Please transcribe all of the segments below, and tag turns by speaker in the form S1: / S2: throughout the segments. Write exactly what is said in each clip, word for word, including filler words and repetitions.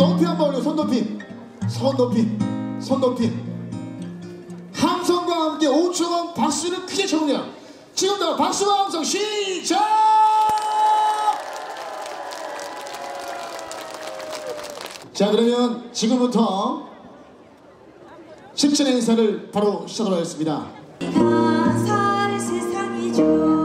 S1: 높이 한번 올려. 손 높이, 손 높이, 손 높이. 함성과 함께 오 초간 박수를 크게 쳐봅니다. 지금부터 박수와 함성 시작! 자, 그러면 지금부터 십칠의 인사를 바로 시작하도록 하겠습니다.
S2: 살 세상이죠.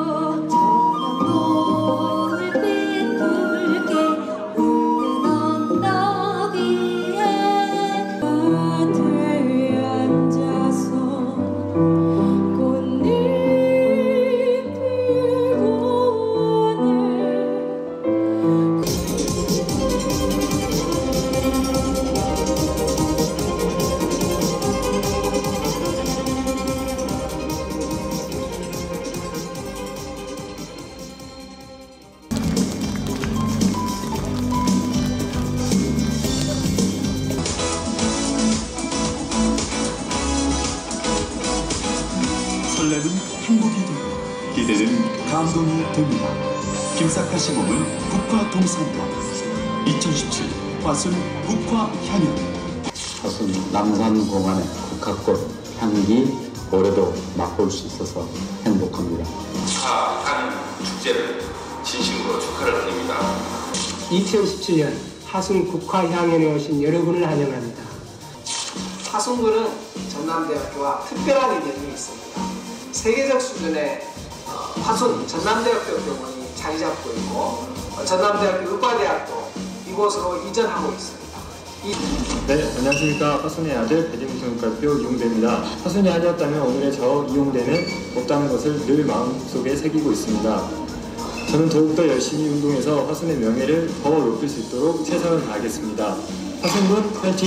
S3: 설레는 행복이 되고 기대는 감동이 됩니다. 김사카 시공은 국화동산동 이천십칠 화순 국화향연.
S4: 화순 남산공원의 국화꽃 향기 올해도 맛볼 수 있어서 행복합니다.
S5: 국화향 축제를 진심으로 축하를 드립니다.
S6: 이천십칠 년 화순 국화향연에 오신 여러분을 환영합니다.
S7: 화순군은 전남대학교와 특별한 인연이 있습니다. 세계적 수준의 어, 화순 전남대학교 병원이 자리 잡고 있고 어, 전남대학교 의과대학도 이곳으로 이전하고 있습니다. 이...
S8: 네, 안녕하십니까. 화순의 아들 대림성과교 이용대입니다. 화순이 아니었다면 오늘의 저 이용대는 없다는 것을 늘 마음속에 새기고 있습니다. 저는 더욱더 열심히 운동해서 화순의 명예를 더 높일 수 있도록 최선을 다하겠습니다. 화순군 파이팅!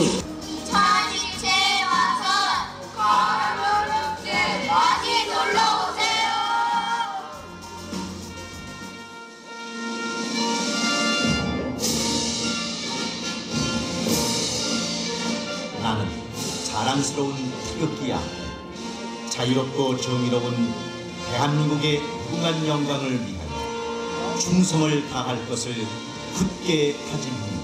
S9: 나는 자랑스러운 태극기야. 자유롭고 정의로운 대한민국의 무궁한 영광을 위하여 충성을 다할 것을 굳게 다짐합니다.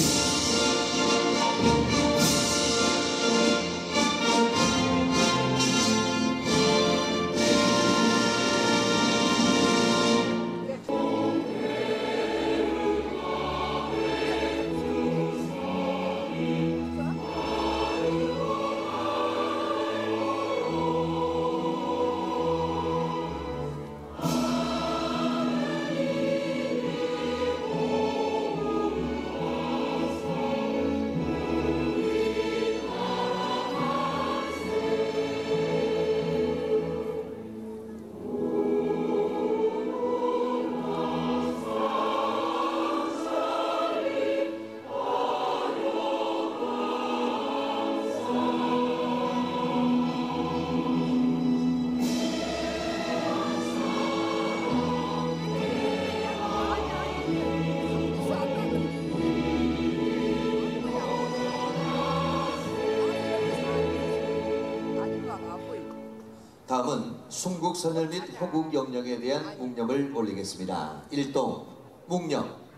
S10: 다음은 순국선열 및 호국 영령에 대한 묵념을 올리겠습니다. 일동 묵념.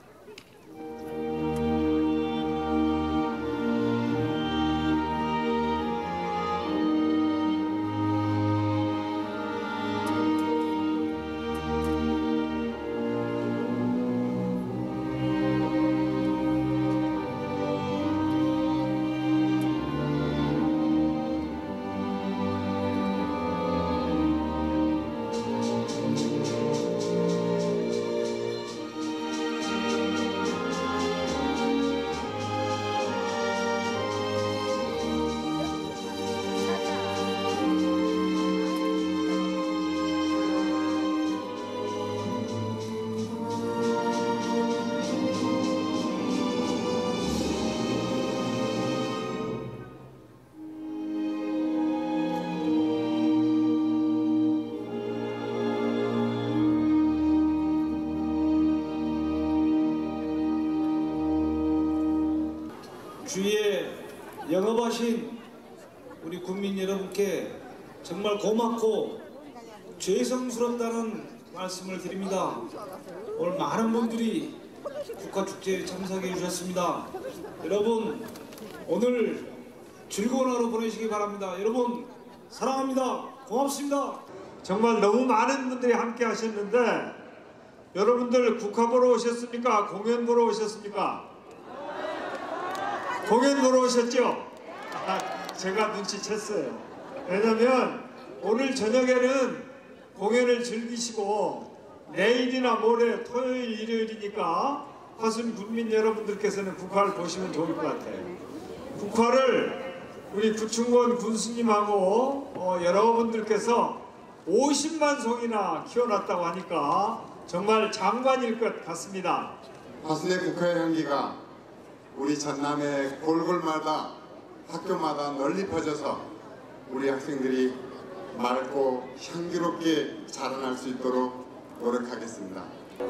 S11: 주위에 영업하신 우리 국민 여러분께 정말 고맙고 죄송스럽다는 말씀을 드립니다. 오늘 많은 분들이 국가축제에 참석해 주셨습니다. 여러분 오늘 즐거운 하루 보내시기 바랍니다. 여러분 사랑합니다. 고맙습니다.
S12: 정말 너무 많은 분들이 함께 하셨는데 여러분들 국화 보러 오셨습니까? 공연 보러 오셨습니까? 공연 보러 오셨죠? 아, 제가 눈치챘어요. 왜냐면 오늘 저녁에는 공연을 즐기시고 내일이나 모레 토요일 일요일이니까 화순 군민 여러분들께서는 국화를 보시면 좋을 것 같아요. 국화를 우리 구충원 군수님하고 어, 여러분들께서 오십만 송이나 키워놨다고 하니까 정말 장관일 것 같습니다.
S13: 화순의 국화의 향기가 우리 전남의 골골마다 학교마다 널리 퍼져서 우리 학생들이 맑고 향기롭게 자라날 수 있도록 노력하겠습니다.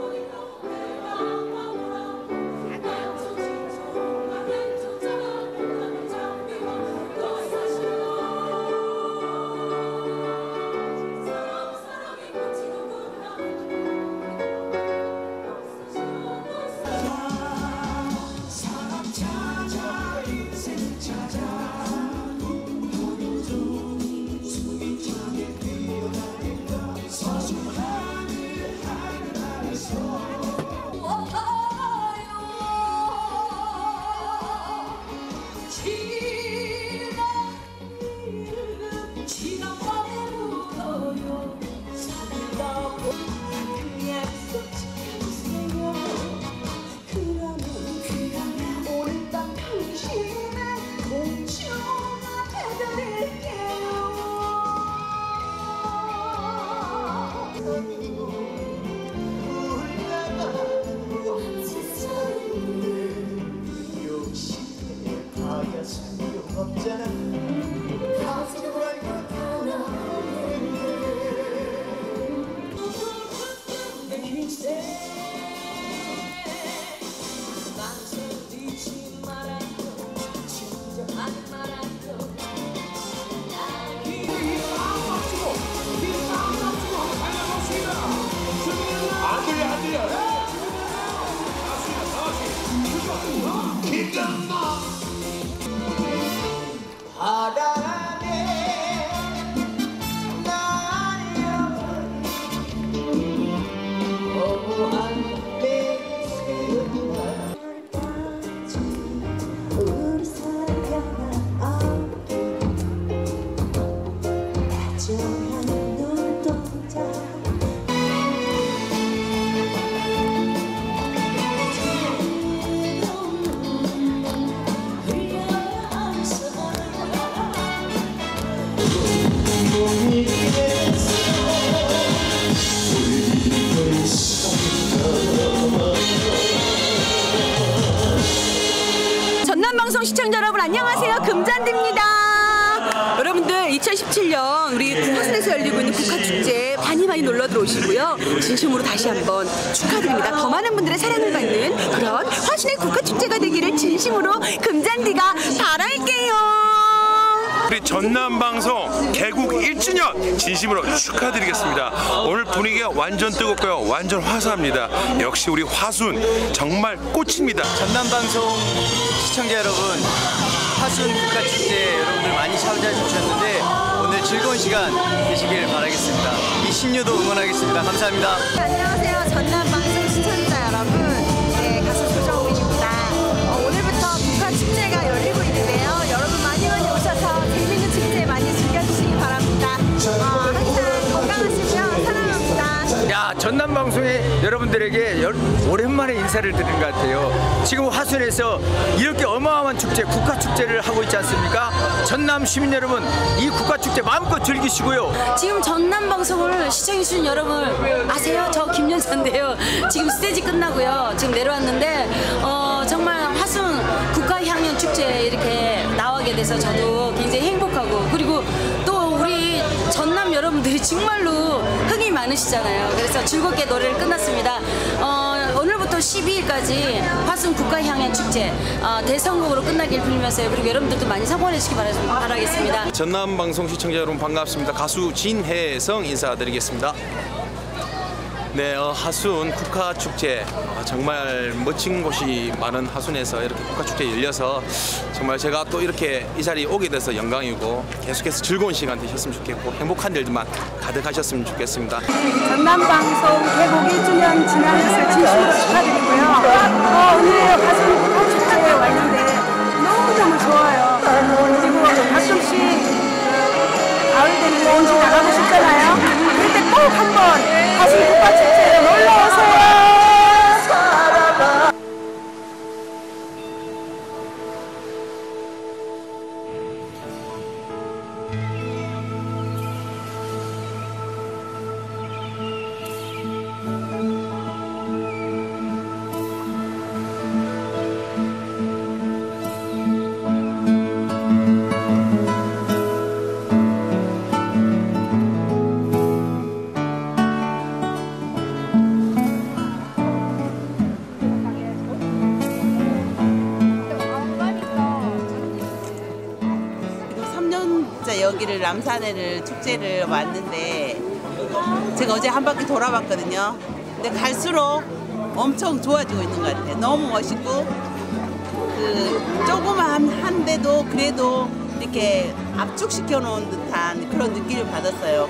S14: 전남방송 시청자 여러분 안녕하세요. 금잔디입니다. 여러분들 이천십칠 년 우리 화순에서 열리고 있는 국화축제 많이 많이 놀러 들어오시고요. 진심으로 다시 한번 축하드립니다. 더 많은 분들의 사랑을 받는 그런 화순의 국화축제가 되기를 진심으로 금잔디가 바랄게요.
S15: 우리 전남방송 개국 일 주년 진심으로 축하드리겠습니다. 오늘 분위기가 완전 뜨겁고요. 완전 화사합니다. 역시 우리 화순 정말 꽃입니다.
S16: 전남방송 시청자 여러분, 화순 국가축제 여러분들 많이 찾아주셨는데 오늘 즐거운 시간 되시길 바라겠습니다. 이 신유도 응원하겠습니다. 감사합니다.
S17: 네, 안녕하세요. 전남방송 시청자 여러분. 네, 가수 조정민입니다. 어, 오늘부터 국가축제가 열리고 있는데요. 여러분 많이 많이 오셔서 재밌는 축제 많이 즐겨주시기 바랍니다. 어, 항상 건강하시고요. 사랑합니다.
S18: 야, 전남방송의 여러분들에게 열, 오랜만에 인사를 드리는 것 같아요. 지금 화순에서 이렇게 어마어마한 축제, 국가축제를 하고 있지 않습니까? 전남 시민 여러분, 이 국가축제 마음껏 즐기시고요.
S14: 지금 전남방송을 시청해주신 여러분 아세요? 저 김연사인데요. 지금 스테이지 끝나고요. 지금 내려왔는데 어, 정말 화순 국가향연 축제에 이렇게 나오게 돼서 저도 굉장히 행복하고, 그리고 또 우리 전남 여러분들이 정말로 흥이 많으시잖아요. 그래서 즐겁게 노래를 끝났습니다. 어, 오늘부터 십이 일까지 화순 국가향연 축제 어, 대성공으로 끝나길 빌면서요. 그리고 여러분들도 많이 성원해 주시기 바라겠습니다.
S19: 전남방송 시청자 여러분 반갑습니다. 가수 진혜성 인사드리겠습니다. 네, 어, 하순 국화축제 어, 정말 멋진 곳이 많은 하순에서 이렇게 국화축제 열려서 정말 제가 또 이렇게 이 자리에 오게 돼서 영광이고 계속해서 즐거운 시간 되셨으면 좋겠고 행복한 일들만 가득하셨으면 좋겠습니다.
S20: 전남방송 개국 일 주년 지난 것을 진심으로 축하드리고요. 어, 오늘 하순 국화축제에 왔는데 너무너무 좋아요. 그리고 가끔씩 가을 되면 온지 나가고 싶잖아요. 그럴 때 꼭 한번 하순 국화축제에 놀러오세요.
S21: 여기를 남산에를 축제를 왔는데 제가 어제 한 바퀴 돌아봤거든요. 근데 갈수록 엄청 좋아지고 있는 것 같아요. 너무 멋있고 그 조그만한데도 그래도 이렇게 압축시켜 놓은 듯한 그런 느낌을 받았어요.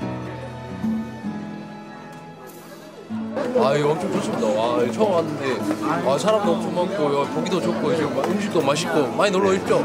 S22: 아, 이거 엄청 좋습니다. 와, 처음 왔는데 아, 사람도 엄청 많고 보기도 좋고 지금 음식도 맛있고 많이 놀러 오십시오.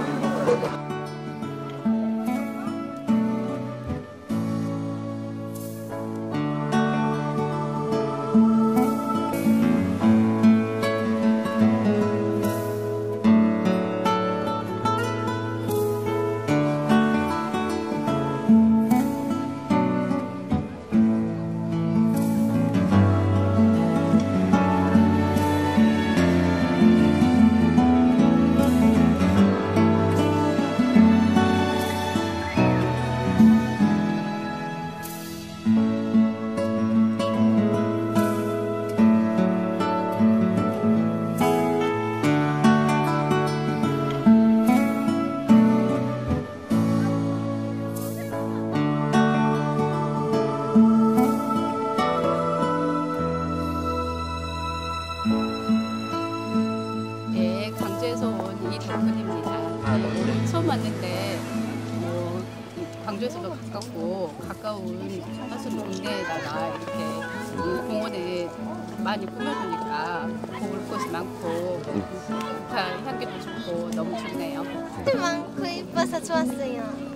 S23: 네, 광주에서 온 이덕훈입니다. 네, 오늘 처음 왔는데 뭐, 광주에서도 가깝고 가까운 하순 동네에다가 이렇게 이 공원에 많이 꾸며주니까 볼 곳이 많고 국화 향기도 좋고 너무 좋네요.
S24: 많고 이뻐서 좋았어요.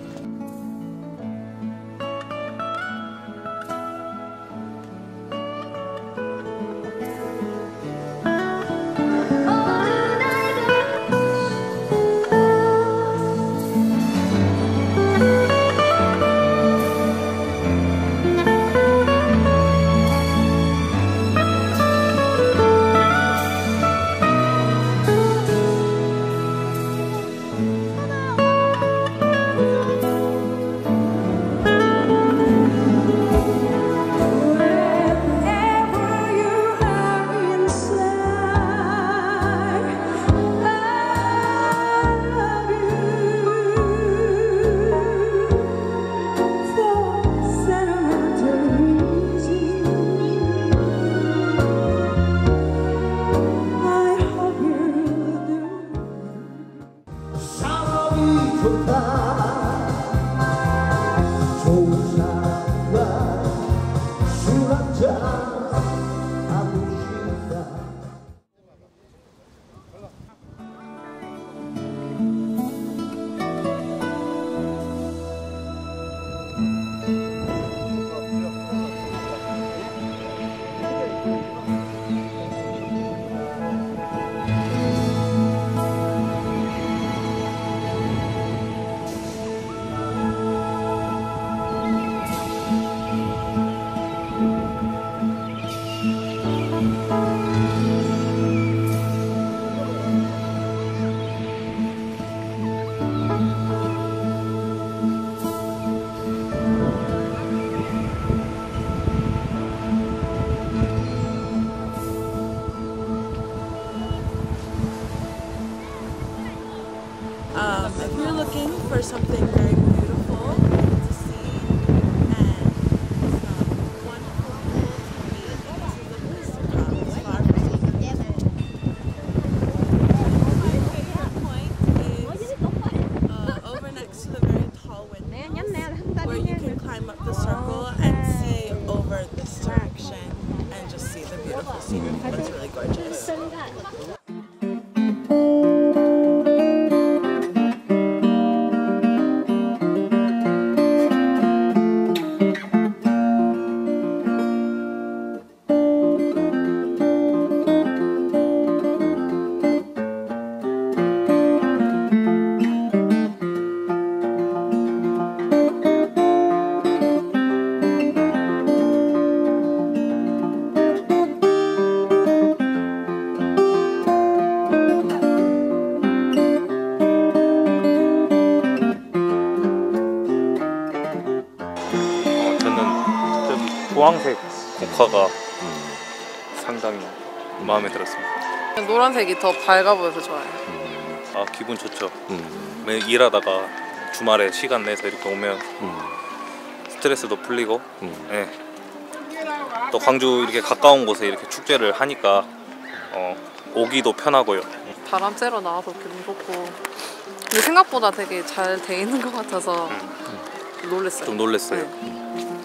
S1: 주황색 국화가 상당히 마음에 들었습니다.
S2: 노란색이 더 밝아 보여서 좋아요.
S1: 아, 기분 좋죠. 매일 일하다가 주말에 시간 내서 이렇게 오면 스트레스도 풀리고, 네. 또 광주 이렇게 가까운 곳에 이렇게 축제를 하니까 어, 오기도 편하고요.
S23: 바람 쐬러 나와서 기분 좋고, 근데 생각보다 되게 잘 돼 있는 것 같아서 놀랐어요.
S1: 좀 놀랐어요.
S23: 네.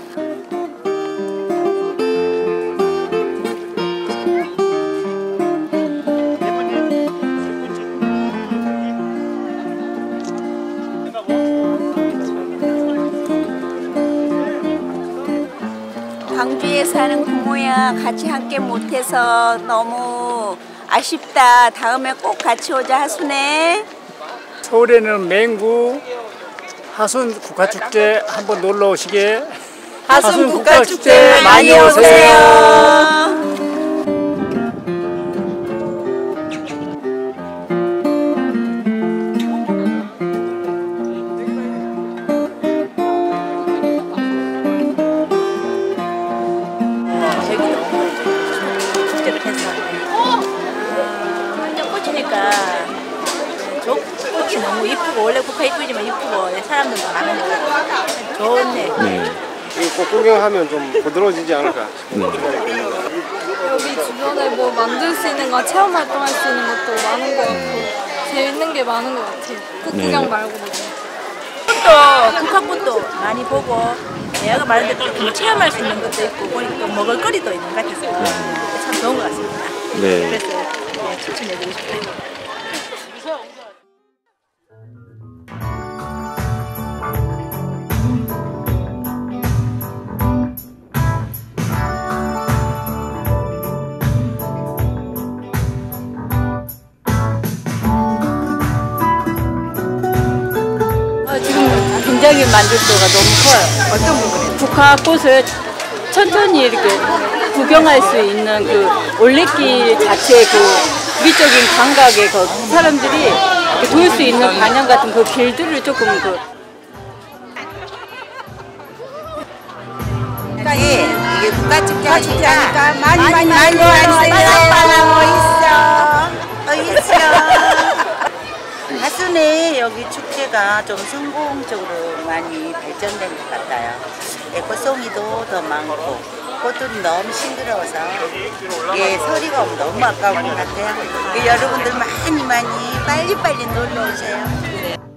S3: 광주에 사는 부모야 같이 함께 못해서 너무 아쉽다. 다음에 꼭 같이 오자 하순에.
S4: 서울에는 맹구 하순 국화축제 한번 놀러 오시게.
S3: 하순, 하순 국화축제, 국화축제 많이 오세요. 꽃이 너무 이쁘고, 원래 국화 이쁘지만 이쁘고 사람들도 많으니까 좋네.
S25: 네.
S26: 이거 꼭 구경하면 좀 부드러워지지 않을까?
S23: 네. 여기 주변에 뭐 만들 수 있는 거, 체험 활동할 수 있는 것도 많은 것 같고 재밌는 게 많은 것 같아요. 꽃 구경
S3: 네.
S23: 말고도.
S3: 꽃도, 국화꽃도 많이 보고 내가 말한 대로 체험할 수 있는 것도 있고 보니까 먹을거리도 있는 것 같아서 참 좋은 것 같습니다.
S25: 네.
S3: 그래서 네, 추천해드리고 싶어요.
S27: 굉장히 만족도가 너무 커요.
S3: 어떤 부분에?
S27: 국화꽃을 천천히 이렇게 구경할 수 있는 그 올레길 자체의 그 미적인 감각에 그 사람들이 돌 수 있는 반영 같은 그 길들을 조금 그
S3: 예, 이게 국가축제 하니까 많이 많이 많이 와주세요. 있어. 있어. 하순에 여기 축제가 좀 성공적으로 많이 발전된 것 같아요. 에코송이도 더 많고 꽃들이 너무 싱그러워서 예, 소리가 없으면 너무 아까운 것 같아요. 예, 여러분들 많이 많이 빨리빨리 놀러 오세요.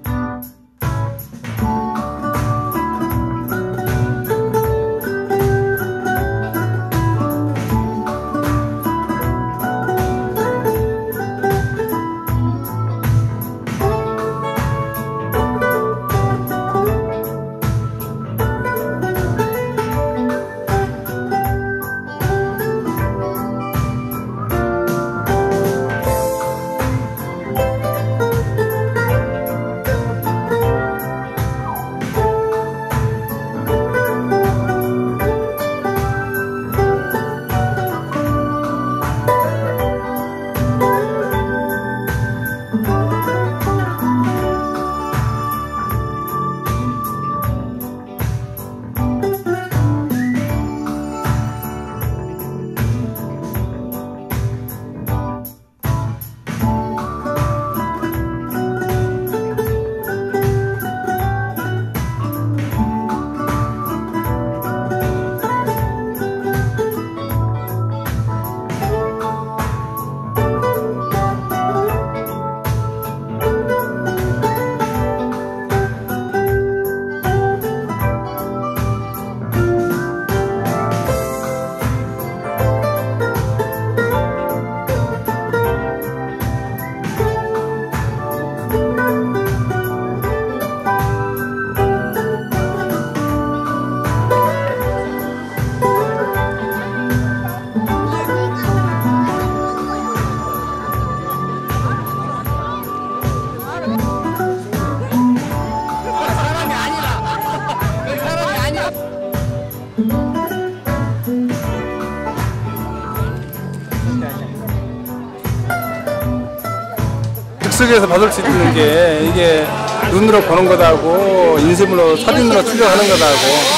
S26: 즉석에서 받을 수 있는 게 이게 눈으로 보는 거다고 인쇄물로 사진으로 출력하는 거다고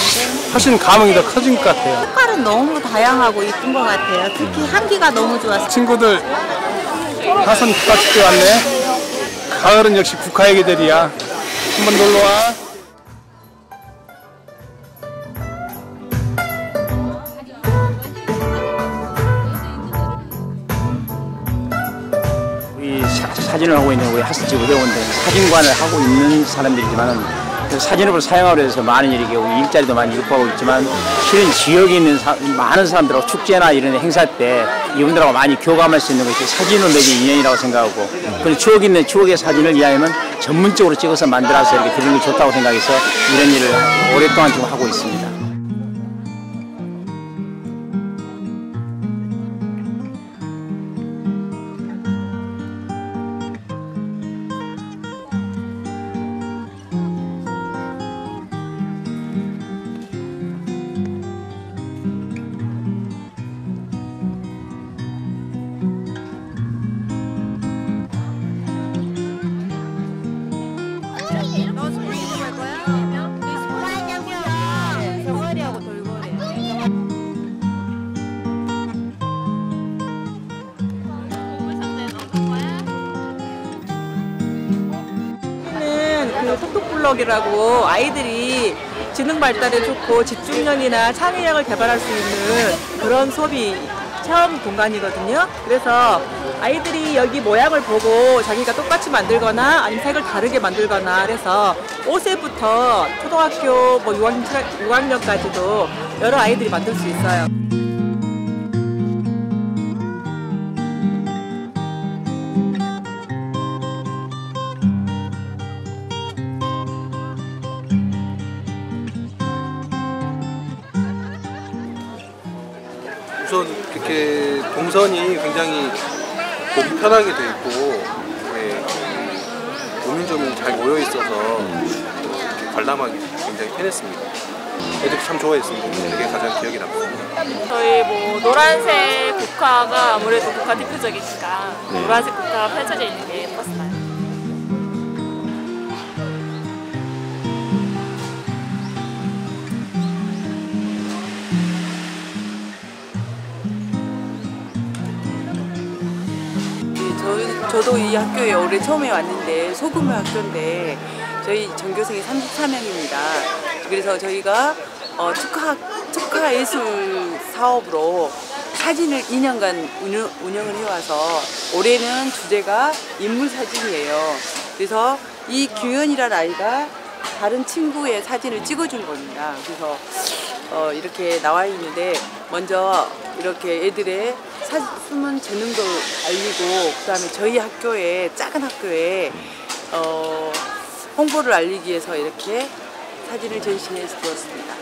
S26: 훨씬 감흥이 더 커진 것 같아요.
S5: 색깔은 너무 다양하고 이쁜 것 같아요. 특히 향기가 너무 좋았어요.
S26: 친구들 화순 국화축제 왔네. 가을은 역시 국화의 계절이야. 한번 놀러와.
S4: 우리 사, 사진을 하고 있는 우리 하스지 의대원들 사진관을 하고 있는 사람들이지만은 사진업을 사용하려 해서 많은 일이 우리 일자리도 많이 유포하고 있지만 실은 지역에 있는 사, 많은 사람들하고 축제나 이런 행사 때 이분들하고 많이 교감할 수 있는 것이 사진을 맺은 인연이라고 생각하고 그런 추억 있는 추억의 사진을 이왕이면 전문적으로 찍어서 만들어서 이렇게 드리는 게 좋다고 생각해서 이런 일을 오랫동안 지금 하고 있습니다.
S5: 톡톡블럭이라고 아이들이 지능 발달에 좋고 집중력이나 창의력을 개발할 수 있는 그런 수업이 체험 공간이거든요. 그래서 아이들이 여기 모양을 보고 자기가 똑같이 만들거나 아니면 색을 다르게 만들거나 그래서 오 세부터 초등학교 뭐 육 학년, 육 학년까지도 여러 아이들이 만들 수 있어요.
S6: 우선 이렇게 동선이 굉장히 보기 편하게 돼 있고 네, 오민점이 잘 모여 있어서 이렇게 관람하기 굉장히 편했습니다. 애들이 참 좋아했습니다. 그게 가장 기억에 남습니다.
S23: 저희 뭐 노란색 국화가 아무래도 국화 대표적이니까
S7: 네.
S23: 노란색 국화가 펼쳐져 있는 게 예뻤어요.
S5: 저도 이 학교에 올해 처음에 왔는데 소규모 학교인데 저희 전교생이 삼십사 명입니다. 그래서 저희가 어, 특화, 특화 예술 사업으로 사진을 이 년간 운영, 운영을 해와서 올해는 주제가 인물 사진이에요. 그래서 이 규현이라는 아이가 다른 친구의 사진을 찍어준 겁니다. 그래서 어, 이렇게 나와 있는데 먼저 이렇게 애들의 사, 숨은 재능도 알리고 그다음에 저희 학교에 작은 학교에 어, 홍보를 알리기 위해서 이렇게 사진을 전시해 주었습니다.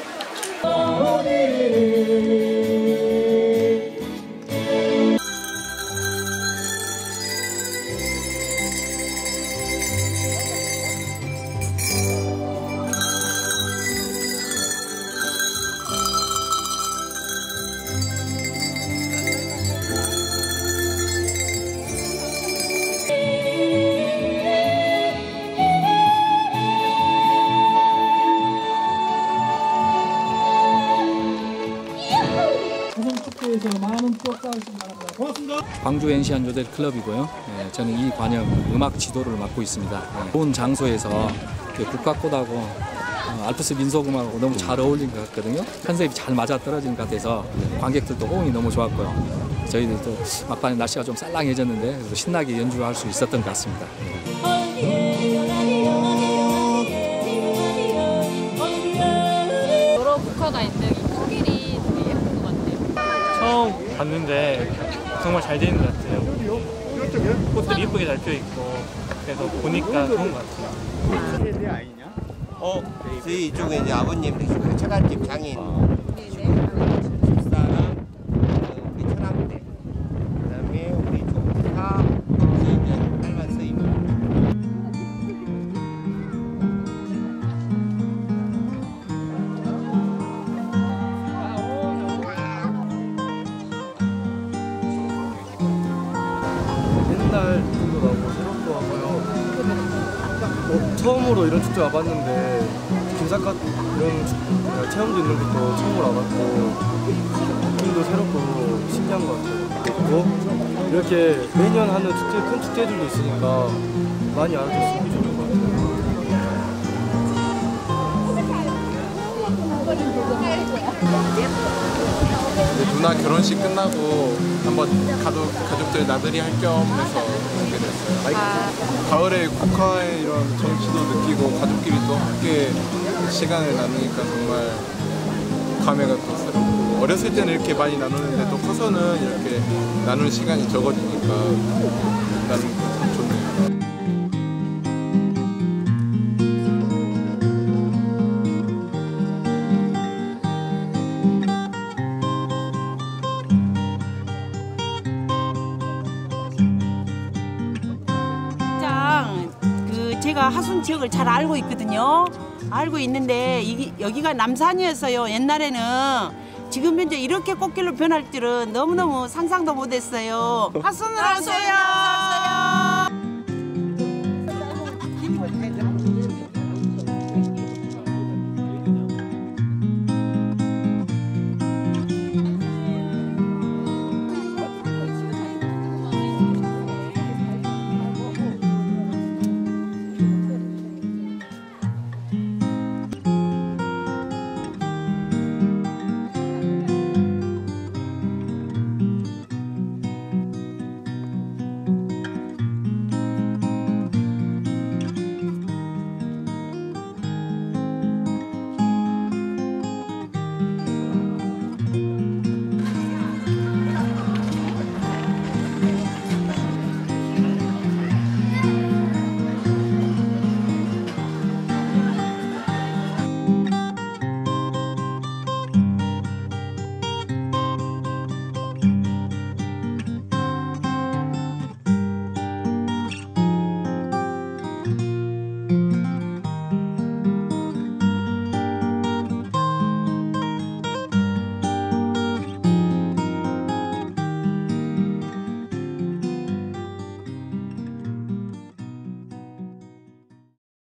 S8: 광주 엔시안조대 클럽이고요. 네, 저는 이 관영 음악 지도를 맡고 있습니다. 네, 좋은 장소에서 국가꽃하고 어, 알프스 민속음악하고 너무 잘 어울린 것 같거든요. 컨셉이 잘 맞아 떨어진 것 같아서 관객들도 호응이 너무 좋았고요. 저희들도 막판에 날씨가 좀 쌀랑해졌는데 그래도 신나게 연주할 수 있었던 것 같습니다.
S23: 여러 국화가 있는 이 꽃길이 되게 예쁜 것 같아요.
S9: 처음 봤는데 정말 잘 되어 있는 것 같아요. 꽃들이 예쁘게 잘 피어 있고 그래서 보니까 좋은 것 같아요.
S10: 세대 아니냐? 어, 저희 이쪽에 이제 아버님 처갓집 장인 집사랑 우리 처남대 그다음에 우리 조카 이제 딸만 서임.
S22: 옛날 느낌도 나고 새롭고 하고요. 어, 처음으로 이런 축제 와봤는데
S7: 군사카 이런 체험도 있는 것도 처음으로 와봤고 느낌도 새롭고 신기한 것 같아요. 그리고 이렇게 매년 하는 축제, 큰 축제들도 있으니까 많이 알아줬으면 좋을 것 같아요.
S11: 누나 결혼식 끝나고 한번 가족, 가족들 나들이 할 겸 해서 오게 됐어요.
S17: 아.
S11: 가을에 국화의 이런 정취도 느끼고 가족끼리 또 함께 시간을 나누니까 정말 감회가 또 새롭고, 어렸을 때는 이렇게 많이 나누는데 또 커서는 이렇게 나누는 시간이 적어지니까 나는 참 좋네요.
S12: 그 제가 하순 지역을 잘 알고 있거든요. 알고 있는데 이, 여기가 남산이었어요. 옛날에는. 지금 현재 이렇게 꽃길로 변할 줄은 너무너무 상상도 못했어요. 하순으로 오세요.